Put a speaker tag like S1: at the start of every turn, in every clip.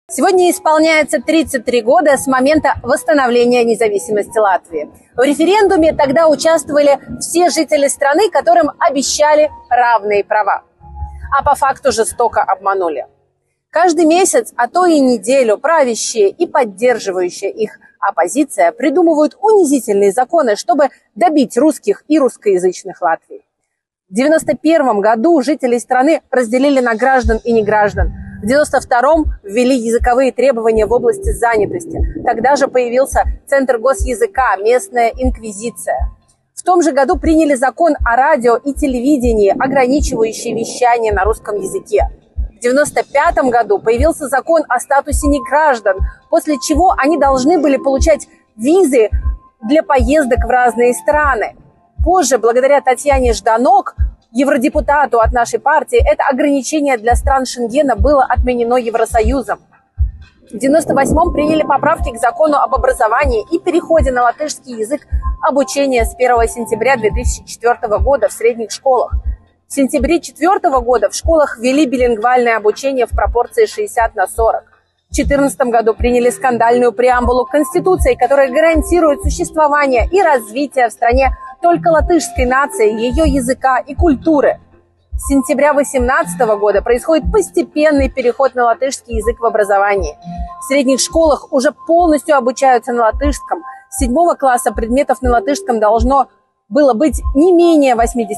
S1: Сегодня исполняется 33 года с момента восстановления независимости Латвии. В референдуме тогда участвовали все жители страны, которым обещали равные права, а по факту жестоко обманули. Каждый месяц, а то и неделю правящие и поддерживающие их оппозиция придумывают унизительные законы, чтобы добить русских и русскоязычных Латвии. В 1991 году жителей страны разделили на граждан и неграждан. В 1992-м ввели языковые требования в области занятости. Тогда же появился Центр госязыка, местная инквизиция. В том же году приняли закон о радио и телевидении, ограничивающий вещание на русском языке. В 1995 году появился закон о статусе неграждан, после чего они должны были получать визы для поездок в разные страны. Позже, благодаря Татьяне Жданок, евродепутату от нашей партии, это ограничение для стран Шенгена было отменено Евросоюзом. В 1998-м приняли поправки к закону об образовании и переходе на латышский язык обучения с 1 сентября 2004 года в средних школах. В сентябре 2004 года в школах ввели билингвальное обучение в пропорции 60 на 40. В 2014 году приняли скандальную преамбулу к Конституции, которая гарантирует существование и развитие в стране только латышской нации, ее языка и культуры. С сентября 2018 года происходит постепенный переход на латышский язык в образовании. В средних школах уже полностью обучаются на латышском. С 7 класса предметов на латышском должно было быть не менее 80%,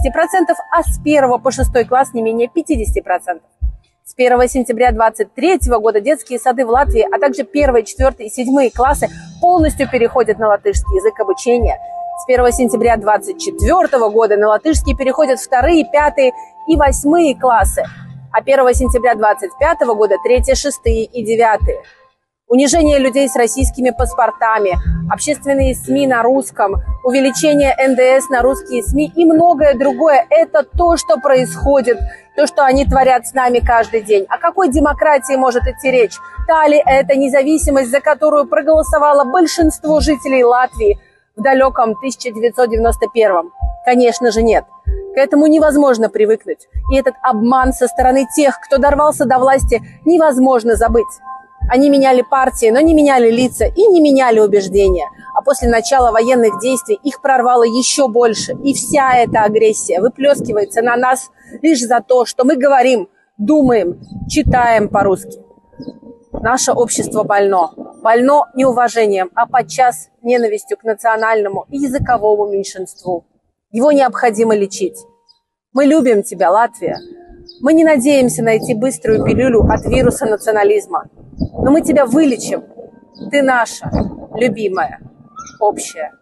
S1: а с 1 по 6 класс не менее 50%. С 1 сентября 2023 года детские сады в Латвии, а также 1, 4 и 7 классы полностью переходят на латышский язык обучения. С 1 сентября 2024 года на латышский переходят 2, 5 и 8 классы, а 1 сентября 2025 года 3, 6 и 9. Унижение людей с российскими паспортами, общественные СМИ на русском, увеличение НДС на русские СМИ и многое другое – это то, что происходит, то, что они творят с нами каждый день. О какой демократии может идти речь? Та ли это независимость, за которую проголосовало большинство жителей Латвии в далеком 1991-м? Конечно же нет. К этому невозможно привыкнуть. И этот обман со стороны тех, кто дорвался до власти, невозможно забыть. Они меняли партии, но не меняли лица и не меняли убеждения. А после начала военных действий их прорвало еще больше. И вся эта агрессия выплескивается на нас лишь за то, что мы говорим, думаем, читаем по-русски. Наше общество больно. Больно неуважением, а подчас ненавистью к национальному и языковому меньшинству. Его необходимо лечить. Мы любим тебя, Латвия. Мы не надеемся найти быструю пилюлю от вируса национализма. Но мы тебя вылечим. Ты наша, любимая, общая.